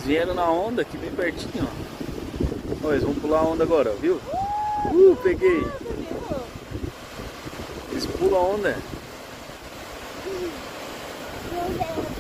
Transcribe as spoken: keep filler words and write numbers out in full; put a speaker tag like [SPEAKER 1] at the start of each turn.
[SPEAKER 1] Eles vieram na onda aqui bem pertinho, ó. Ó, eles vão pular a onda agora, ó, viu? Uh, peguei! Eles pulam a onda.
[SPEAKER 2] Meu Deus.